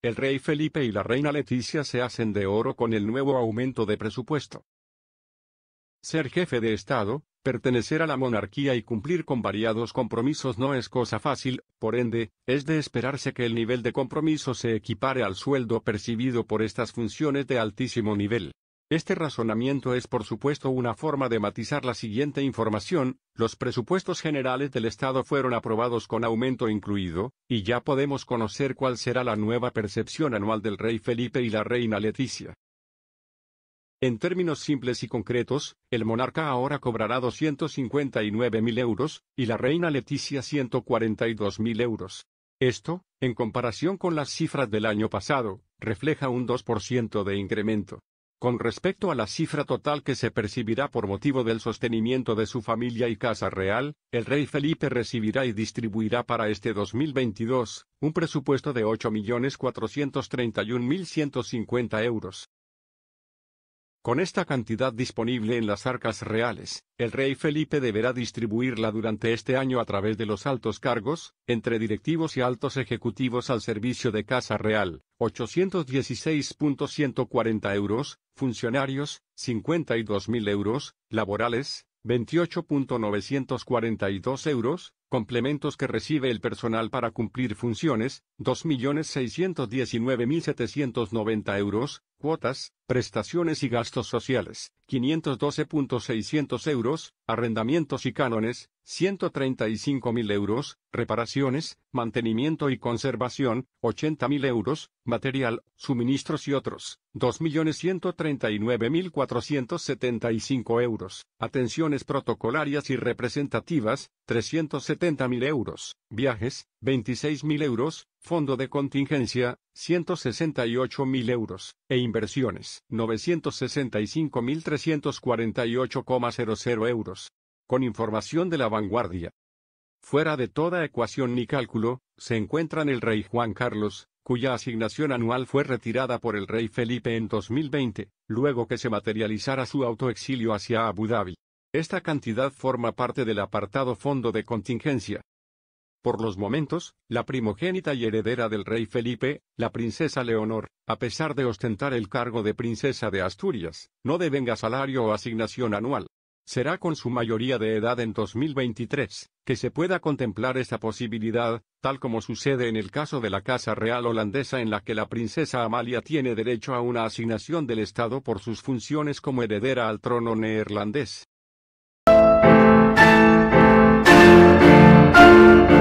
el rey Felipe y la reina Leticia se hacen de oro con el nuevo aumento de presupuesto. Ser jefe de Estado, pertenecer a la monarquía y cumplir con variados compromisos no es cosa fácil, por ende, es de esperarse que el nivel de compromiso se equipare al sueldo percibido por estas funciones de altísimo nivel. Este razonamiento es por supuesto una forma de matizar la siguiente información: los presupuestos generales del Estado fueron aprobados con aumento incluido, y ya podemos conocer cuál será la nueva percepción anual del rey Felipe y la reina Leticia. En términos simples y concretos, el monarca ahora cobrará 259.000 euros, y la reina Leticia 142.000 euros. Esto, en comparación con las cifras del año pasado, refleja un 2% de incremento. Con respecto a la cifra total que se percibirá por motivo del sostenimiento de su familia y casa real, el rey Felipe recibirá y distribuirá para este 2022, un presupuesto de 8.431.150 euros. Con esta cantidad disponible en las arcas reales, el rey Felipe deberá distribuirla durante este año a través de los altos cargos, entre directivos y altos ejecutivos al servicio de Casa Real, 816.140 euros, funcionarios, 52.000 euros, laborales, 28.942 euros, complementos que recibe el personal para cumplir funciones, 2.619.790 euros, cuotas, prestaciones y gastos sociales, 512.600 euros, arrendamientos y cánones, 135.000 euros, reparaciones, mantenimiento y conservación, 80.000 euros, material, suministros y otros, 2.139.475 euros, atenciones protocolarias y representativas, 370.000 euros, viajes, 26.000 euros, fondo de contingencia, 168.000 euros, e inversiones, 965.348,00 euros. Con información de La Vanguardia. Fuera de toda ecuación ni cálculo, se encuentran el rey Juan Carlos, cuya asignación anual fue retirada por el rey Felipe en 2020, luego que se materializara su autoexilio hacia Abu Dhabi. Esta cantidad forma parte del apartado fondo de contingencia. Por los momentos, la primogénita y heredera del rey Felipe, la princesa Leonor, a pesar de ostentar el cargo de princesa de Asturias, no devenga salario o asignación anual. Será con su mayoría de edad en 2023, que se pueda contemplar esta posibilidad, tal como sucede en el caso de la Casa Real holandesa, en la que la princesa Amalia tiene derecho a una asignación del Estado por sus funciones como heredera al trono neerlandés.